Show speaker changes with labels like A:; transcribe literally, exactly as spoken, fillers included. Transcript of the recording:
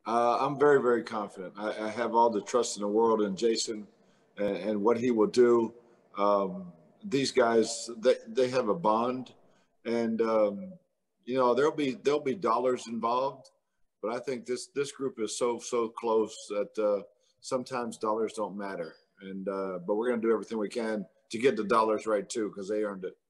A: Uh, I'm very, very confident. I, I have all the trust in the world in Jason and, and what he will do. Um, these guys, they, they have a bond, and um, you know there'll be there'll be dollars involved, but I think this this group is so so close that uh, sometimes dollars don't matter. And uh, but we're going to do everything we can to get the dollars right too, because they earned it.